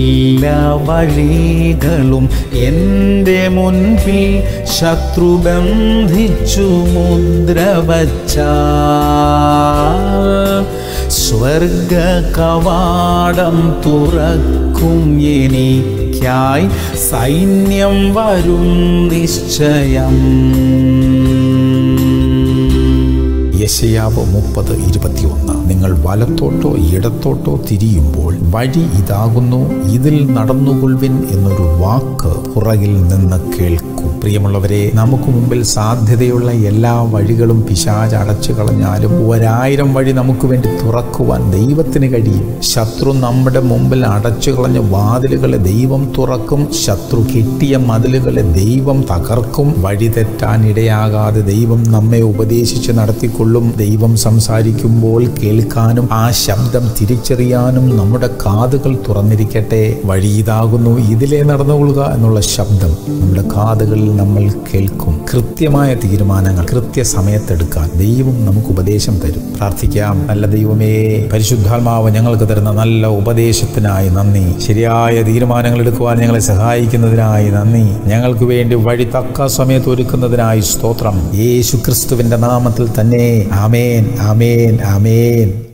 എല്ലാ വഴികളും എൻ്റെ മുൻപിൽ ശത്രു ബന്ധിച്ചു മുദ്ര വച്ചാൽ സ്വർഗ കവാടം തുറക്കും എനിക്കായി സൈന്യം വരും നിശ്ചയം. യെശയ്യാവ് 30:21. നിങ്ങൾ വലത്തോട്ടോ ഇടത്തോട്ടോ തിരിയുമ്പോൾ വഴി ഇതാകുന്നു, ഇതിൽ നടന്നുകൊള്ളുവിൻ എന്നൊരു വാക്ക് പുറകിൽ നിന്ന് കേൾക്കും. പ്രിയമുള്ളവരെ, നമുക്ക് മുമ്പിൽ സാധ്യതയുള്ള എല്ലാ വഴികളും പിശാച് അടച്ചു കളഞ്ഞാലും 1000 വഴി നമുക്ക് വേണ്ടി തുറക്കുവാൻ ദൈവത്തിന് കഴിയും. ശത്രു നമ്മുടെ മുമ്പിൽ അടച്ചു കളഞ്ഞ വാതിലുകളെ ദൈവം തുറക്കും. ശത്രു കെട്ടിയ മതിലുകളെ ദൈവം തകർക്കും. വഴി തെറ്റാൻ ഇടയാകാതെ ദൈവം നമ്മെ ഉപദേശിച്ച് നടത്തിക്കൊള്ളും. ദൈവം സംസാരിക്കുമ്പോൾ കേൾക്കാനും ആ ശബ്ദം തിരിച്ചറിയാനും നമ്മുടെ കാതുകൾ തുറന്നിരിക്കട്ടെ. വഴി ഇതാകുന്നു, ഇതിലേ നടന്നുകൊള്ളുക എന്നുള്ള ശബ്ദം നമ്മുടെ കാതുകളിൽ നമ്മൾ കേൾക്കും. കൃത്യമായ തീരുമാനങ്ങൾ കൃത്യസമയത്തെടുക്കാൻ ദൈവം നമുക്ക് ഉപദേശം തരും. പ്രാർത്ഥിക്കാം. നല്ല ദൈവമേ, പരിശുദ്ധാത്മാവ് ഞങ്ങൾക്ക് തരുന്ന നല്ല ഉപദേശത്തിനായി നന്ദി. ശരിയായ തീരുമാനങ്ങൾ എടുക്കുവാൻ ഞങ്ങളെ സഹായിക്കുന്നതിനായി നന്ദി. ഞങ്ങൾക്ക് വേണ്ടി വഴി തക്ക സമയത്ത് ഒരുക്കുന്നതിനായി സ്തോത്രം. യേശു ക്രിസ്തുവിന്റെ നാമത്തിൽ തന്നെ. ആമേൻ, ആമേൻ, ആമേൻ.